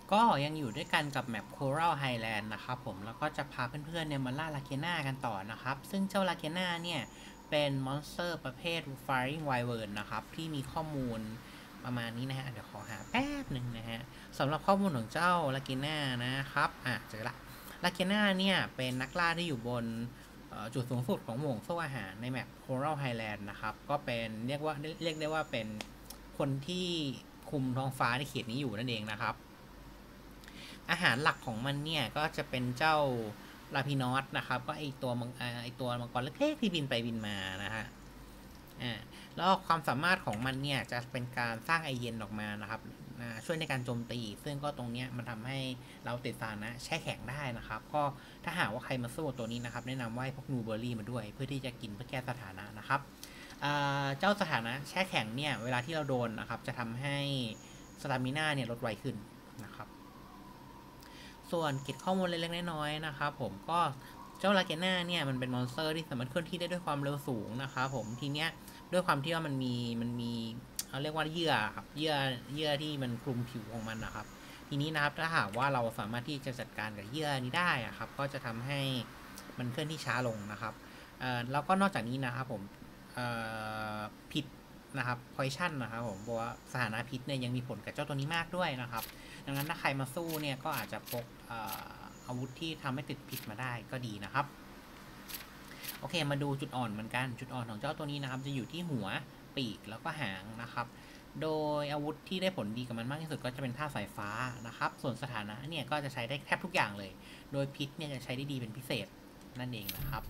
ก็ยังอยู่ด้วยกันกับแมป Coral Highland นะครับผมแล้วก็จะพาเพื่อนๆเนี่ยมาล่าลาเกน่ากันต่อนะครับซึ่งเจ้าลาเกน่าเนี่ยเป็นมอนสเตอร์ประเภท Flying Wyvern นะครับที่มีข้อมูลประมาณนี้นะฮะเดี๋ยวขอหาแป๊บหนึ่งนะฮะสำหรับข้อมูลของเจ้าลาเกน่านะครับเจอละลาเกน่าเนี่ยเป็นนักล่าที่อยู่บนจุดสูงสุดของหม่วงโซ่อาหารในแมป Coral Highland นะครับก็เป็นเรียกได้ว่าเป็นคนที่คุมท้องฟ้าในเขตนี้อยู่นั่นเองนะครับอาหารหลักของมันเนี่ยก็จะเป็นเจ้าลาพินอสนะครับก็ไอตัวมังกรเล็กๆที่บินไปบินมานะฮะแล้วความสามารถของมันเนี่ยจะเป็นการสร้างไอเย็นออกมานะครับช่วยในการโจมตีซึ่งก็ตรงนี้มันทำให้เราติดสถานะแช่แข็งได้นะครับก็ถ้าหากว่าใครมาสู้ตัวนี้นะครับแนะนำว่าพวกนูเบอร์รี่มาด้วยเพื่อที่จะกินเพื่อแก้สถานะนะครับเจ้าสถานะแช่แข็งเนี่ยเวลาที่เราโดนนะครับจะทำให้สตามิน่าเนี่ยลดไวขึ้นนะครับส่วนเก็บข้อมูลเล็กๆน้อยๆนะครับผมก็เจ้าลาเกน่าเนี่ยมันเป็นมอนสเตอร์ที่สามารถเคลื่อนที่ได้ด้วยความเร็วสูงนะครับผมทีเนี้ยด้วยความที่ว่ามันมีเขาเรียกว่าเยื่อครับเยื่อที่มันคลุมผิวของมันนะครับทีนี้นะครับถ้าหากว่าเราสามารถที่จะจัดการกับเยื่อนี้ได้ครับก็จะทำให้มันเคลื่อนที่ช้าลงนะครับแล้วก็นอกจากนี้นะครับผมพิษนะครับ poison นะครับผมบอกว่าสถานะพิษเนี่ยยังมีผลกับเจ้าตัวนี้มากด้วยนะครับดังนั้นถ้าใครมาสู้เนี่ยก็อาจจะพกอาวุธที่ทำให้ติดพิษมาได้ก็ดีนะครับโอเคมาดูจุดอ่อนเหมือนกันจุดอ่อนของเจ้าตัวนี้นะครับจะอยู่ที่หัวปีกแล้วก็หางนะครับโดยอาวุธที่ได้ผลดีกับมันมากที่สุดก็จะเป็นท่าสายฟ้านะครับส่วนสถานะเนี่ยก็จะใช้ได้แทบทุกอย่างเลยโดยพิษเนี่ยจะใช้ได้ดีเป็นพิเศษนั่นเองนะครับ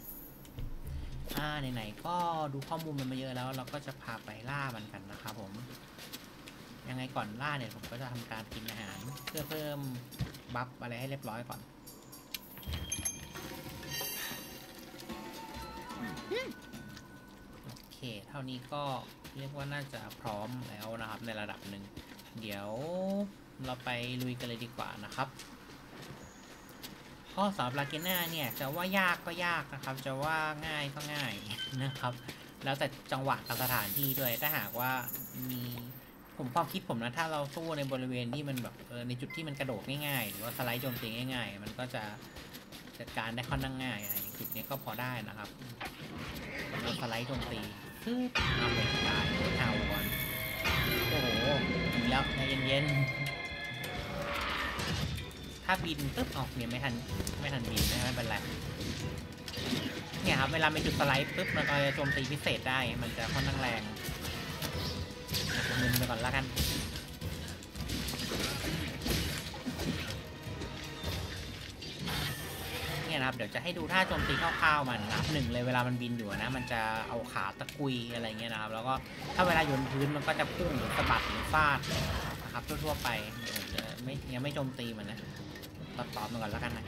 ไหนๆก็ดูข้อมูลมันมาเยอะแล้วเราก็จะพาไปล่ามันกันนะครับผมยังไงก่อนล่าเนี่ยผมก็จะทำการกินอาหารเพื่อเพิ่มบัฟอะไรให้เรียบร้อยก่อนโอเคเท่านี้ก็เรียกว่าน่าจะพร้อมแล้วนะครับในระดับหนึ่งเดี๋ยวเราไปลุยกันเลยดีกว่านะครับก็สำหรับลาเกน่าเนี่ยจะว่ายากก็ยากนะครับจะว่าง่ายก็ง่ายนะครับแล้วแต่จังหวะกับสถานที่ด้วยถ้าหากว่ามีความคิดผมนะถ้าเราสู้ในบริเวณที่มันแบบในจุดที่มันกระโดดง่ายๆหรือว่าสไลด์โจมตีง่ายๆมันก็จะจัดการได้ค่อนข้างง่ายอย่างจุดนี้ก็พอได้นะครับเราสไลด์โจมตีเอาไปตายเท้าก่อนโอ้โหถึงแล้วใจเย็นๆถ้าบินปึ๊บออกเนี่ยไม่ทันบินไม่เป็นไรเนี่ยครับเวลาเป็นจุดสไลด์ปึ๊บมันก็จะโจมตีพิเศษได้มันจะค่อนข้างแรงมึนไปก่อนแล้วกันเนี่ยนะครับเดี๋ยวจะให้ดูท่าโจมตีคร่าวๆมันนะ1เลยเวลามันบินอยู่นะมันจะเอาขาตะกุยอะไรเงี้ยนะครับแล้วก็ถ้าเวลาอยู่บนพื้นมันก็จะพุ่งหรือสะบัดหรือฟาดนะครับทั่วๆไปเดี๋ยวผมจะยังไม่โจมตีมันนะตอบมันก่อนแล้วกันนะ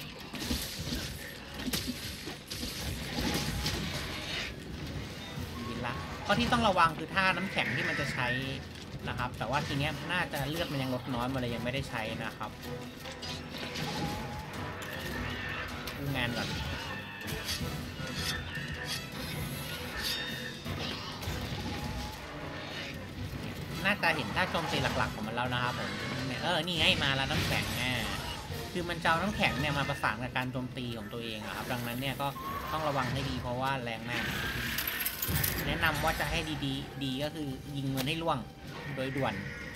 บินละข้อที่ต้องระวังคือท่าน้ำแข็งที่มันจะใช้นะครับแต่ว่าทีเนี้ยน่าจะเลือดมันยังลดน้อยมาเลยยังไม่ได้ใช้นะครับดูงานก่อนน่าจะเห็นท่าโจมตีหลักๆของมันแล้วนะครับผมนี่ไงมาแล้วน้ำแข็งคือมันจะเอาน้ำแข็งเนี่ยมาประสานกับการโจมตีของตัวเองครับดังนั้นเนี่ยก็ต้องระวังให้ดีเพราะว่าแรงมากแนะนำว่าจะให้ดีก็คือยิงมันให้ล่วงโดยด่วน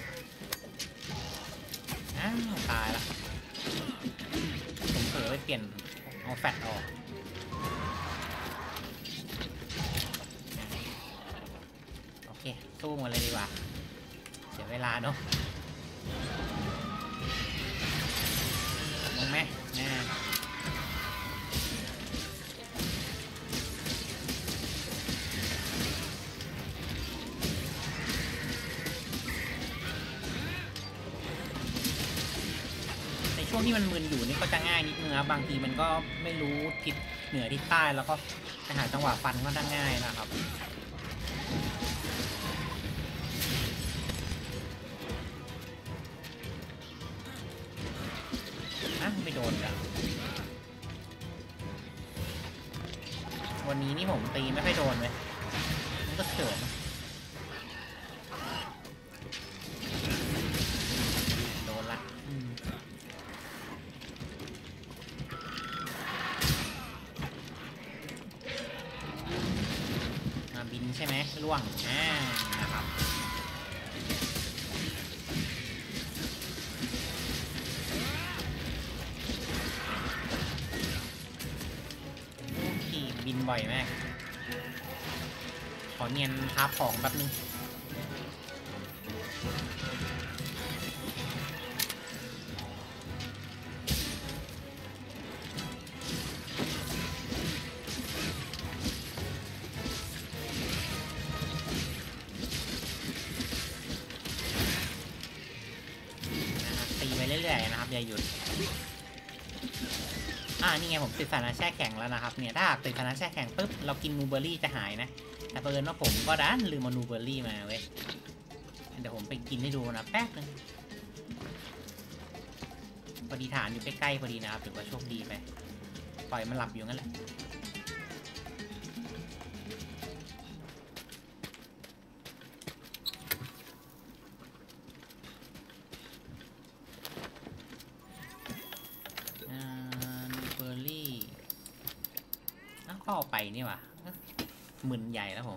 ตายละผมเผลอไปเปลี่ยนเอาแฟตออกโอเคสู้มันเลยดีกว่าเสียเวลาเนาะลงไหมช่วงที่มันมึนอยู่นี่ก็จะง่ายนิดนึงครับบางทีมันก็ไม่รู้ทิศเหนือทิศใต้แล้วก็จะหาจังหวะฟันก็ได้ง่ายนะครับไม่โดนกันวันนี้นี่ผมตีไม่ค่อยโดนเลยมันก็เขินโดนละวงนะครับขี่บินบ่อยมากขอเนียนทาของแป๊บนึงตีไปเรื่อยๆนะครับอย่าหยุดนี่ไงผมติดสถานะแช่แข็งแล้วนะครับเนี่ยถ้าติดสถานะแช่แข็งปุ๊บเรากินนูเบอร์รี่จะหายนะแต่เผอิญว่าผมก็ดันลืมมานูเบอร์รี่มาเว้ยเดี๋ยวผมไปกินให้ดูนะแป๊บนึงพอดีฐานอยู่ใกล้ๆพอดีนะครับถือว่าโชคดีไปปล่อยมันหลับอยู่งั้นแหละก็ไปนี่วะมึนใหญ่แล้วผม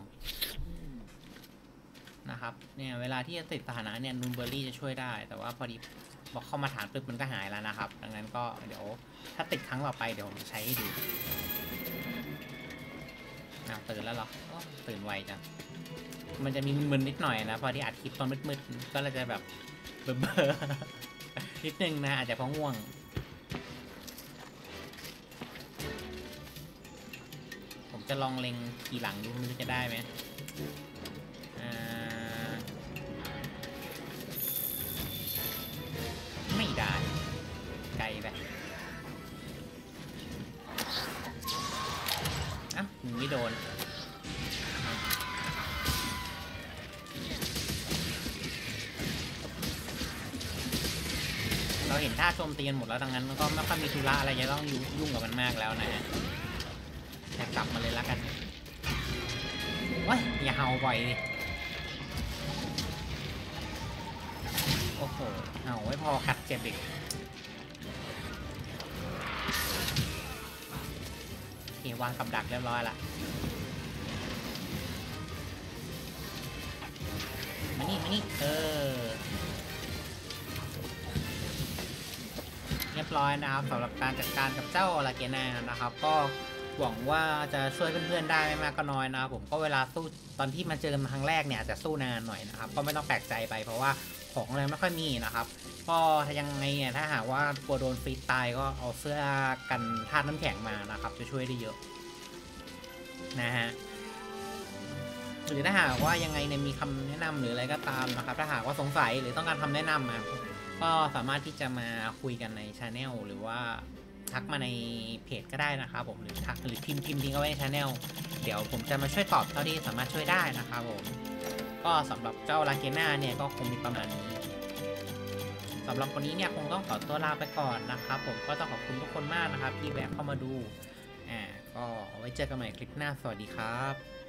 นะครับเนี่ยเวลาที่จะติดสถานะเนี่ยนูเบอร์รี่จะช่วยได้แต่ว่าพอดีบอกเข้ามาฐานปึ๊บมันก็หายแล้วนะครับดังนั้นก็เดี๋ยวถ้าติดครั้งต่อไปเดี๋ยวผมจะใช้ให้ดูตื่นแล้วหรอตื่นไวจังมันจะมีมึนนิดหน่อยนะพอที่อัดคลิปตอนมืดๆก็เลยจะแบบเบอร์นิดนึงนะอาจจะเพราะง่วงจะลองเล็งขี่หลังดูมันจะได้ไหมไม่ได้ไกลไปไม่โดนเราเห็นท่าโจมตีกันหมดแล้วดังนั้นมันก็ไม่ค่อยมีธุระอะไรจะต้องยุ่งกับมันมากแล้วนะฮะกลับมาเลยละกันว้ายอย่าเห่าบ่อยดิโอ้โหเห่าไม่พอกัดเจ็บอีกโอเควางกับดักเรียบร้อยละมานี่เรียบร้อยนะครับสำหรับการจัดการกับเจ้าลาเกน่านะครับก็หวังว่าจะช่วยเพื่อนๆได้ไม่มากก็น้อยนะครับผมก็เวลาสู้ตอนที่มาเจอกันครั้งแรกเนี่ยอาจจะสู้นานหน่อยนะครับก็ไม่ต้องแปลกใจไปเพราะว่าของอะไรไม่ค่อยมีนะครับก็ถ้ายังไงเนี่ยถ้าหากว่ากลัวโดนฟรีสไตล์ก็เอาเสื้อกันธาตุน้ำแข็งมานะครับจะช่วยได้เยอะนะฮะหรือถ้าหากว่ายังไงเนี่ยมีคำแนะนำหรืออะไรก็ตามนะครับถ้าหากว่าสงสัยหรือต้องการคำแนะนำมาก็สามารถที่จะมาคุยกันใน channel หรือว่าทักมาในเพจก็ได้นะครับผมหรือทักหรือพิมพ์ทิ้งเอาไว้ใน channel เดี๋ยวผมจะมาช่วยตอบเท่าที่สามารถช่วยได้นะครับผมก็สำหรับเจ้าลาเกน่าเนี่ยก็คงมีประมาณนี้สำหรับวันนี้เนี่ยคงต้องขอตัวลาไปก่อนนะครับผมก็ต้องขอบคุณทุกคนมากนะครับที่แวะเข้ามาดูก็เอาไว้เจอกันใหม่คลิปหน้าสวัสดีครับ